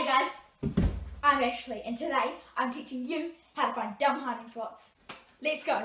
Hey guys, I'm Ashley and today I'm teaching you how to find dumb hiding spots. Let's go!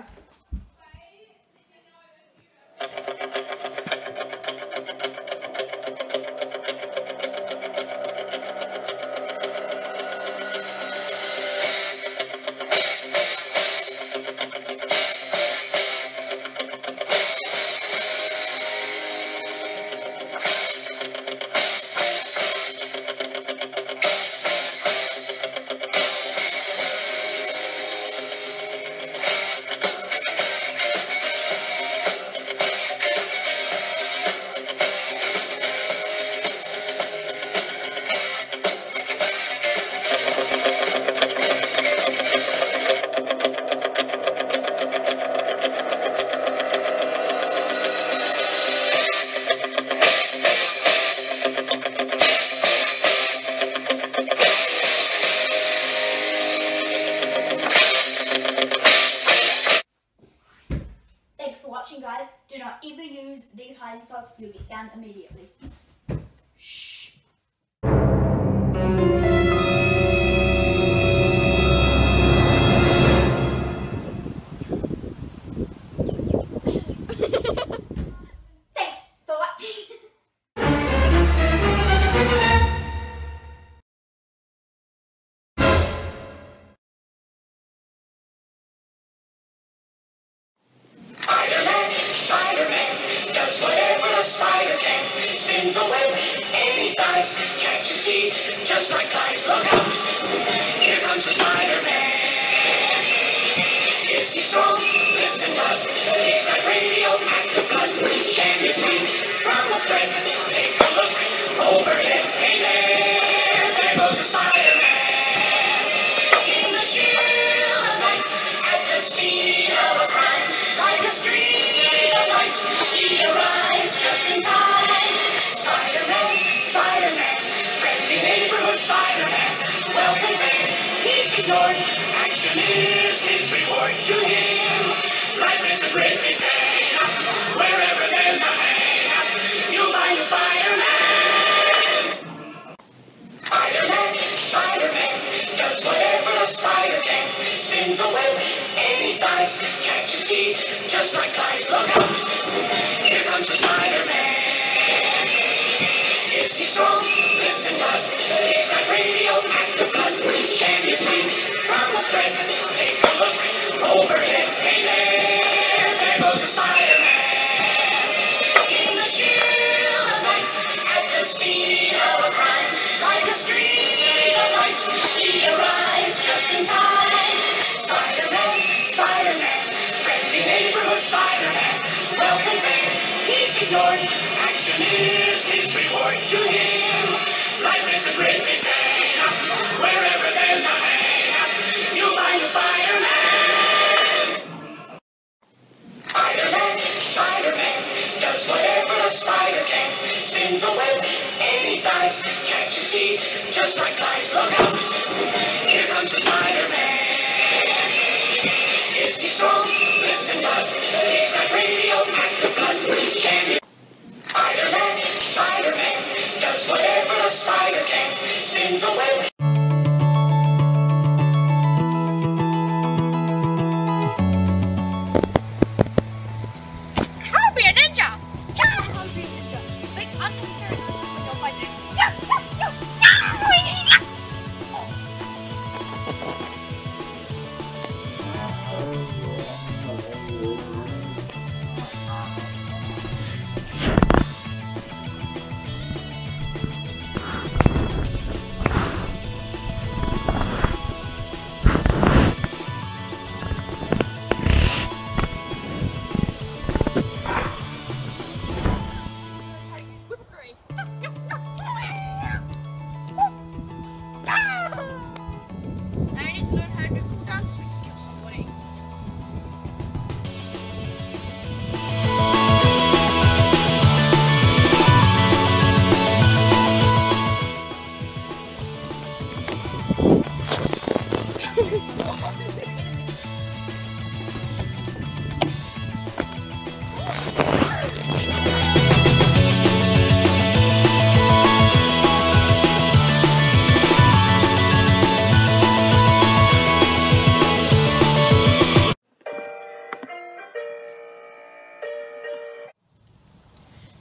Thanks for watching, guys. Do not ever use these hiding spots, you'll get found immediately. Shh. Thanks for watching. Spider-Man does whatever a spider can. Spins a web any size. Can't you see? Just like guys, look out! Here comes the Spider-Man. Is he strong? Listen, bud. He's got radioactive blood. Can you see? From a thread. Take a look overhead. Hey there goes the Spider-Man. In the chill of night, at the scene of a crime, like a street of light, he arrives just in time. Spider-Man, Spider-Man, friendly neighborhood Spider-Man, welcome back, he's ignored, action is his reward to him. Life is a great big day, wherever there's a man, you'll find a Spider-Man. Spider-Man, Spider-Man, does whatever a spider can, spins a web any size, can't you see? Just like guys, look out! Here comes the Spider-Man. Is he strong? Listen, bud. He's got radioactive blood. Can you see? From a thread. Take a look overhead. Hey there goes the Spider-Man. In the chill of night, at the scene of a crime, like a street of light, he arrives just in time. Spider-Man, Spider-Man, friendly neighborhood Spider-Man, welcome back, he's ignored, action is his reward to him. Life is a great big day, wherever there's a man, you'll find a Spider-Man. Spider-Man, Spider-Man, does whatever a spider can, spins a web any size, can't you see? Just like guys, look out! Here comes the Spider-Man. Is he strong? Listen, bud. He's got radioactive blood. Can you? Spider-Man, Spider-Man, does whatever a spider can, spins a web. I'll be a ninja! Yeah! I'll be a ninja. Think unnecessary with your budget. Yeah!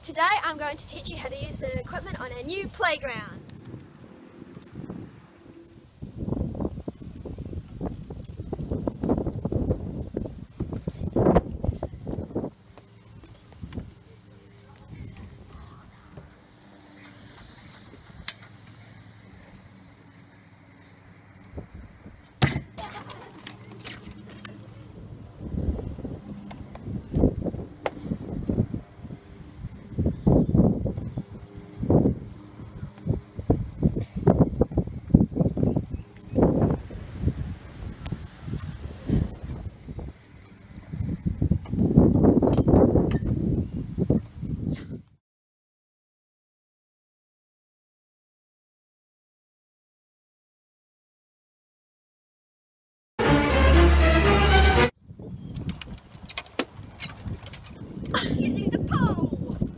Today I'm going to teach you how to use the equipment on our new playground. Using the pole.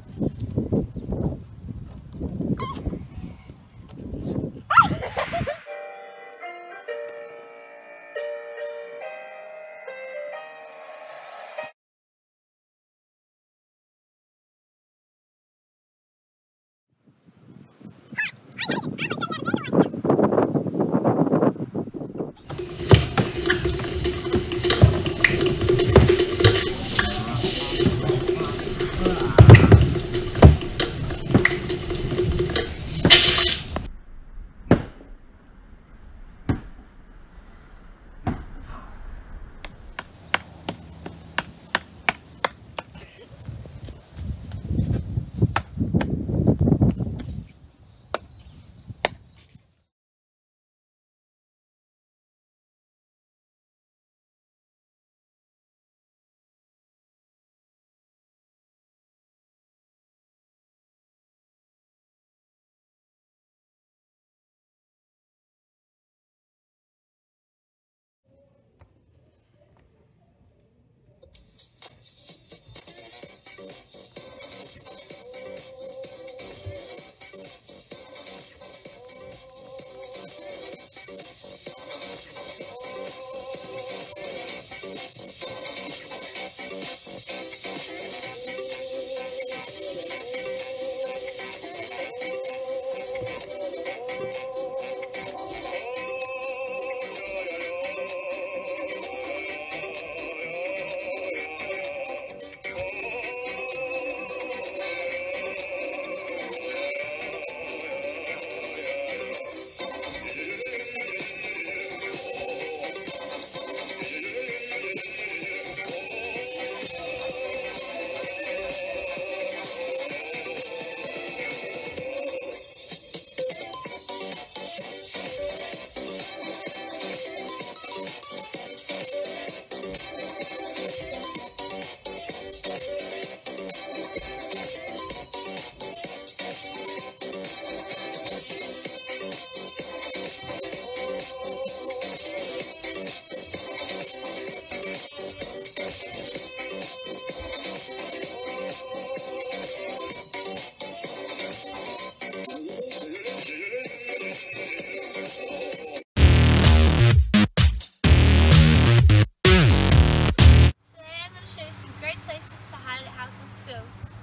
Great places to hide at Halcombe School.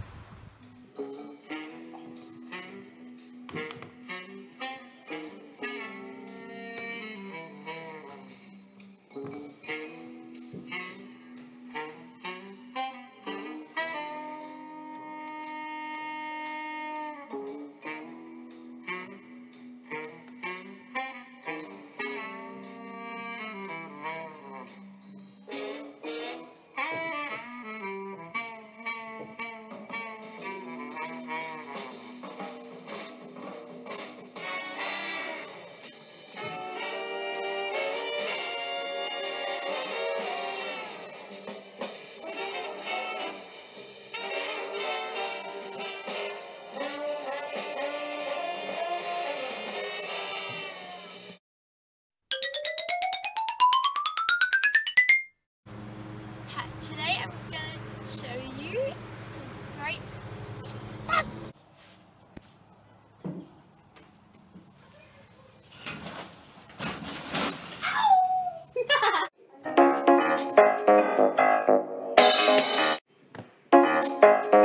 Today I'm going to show you some great stuff. Ow!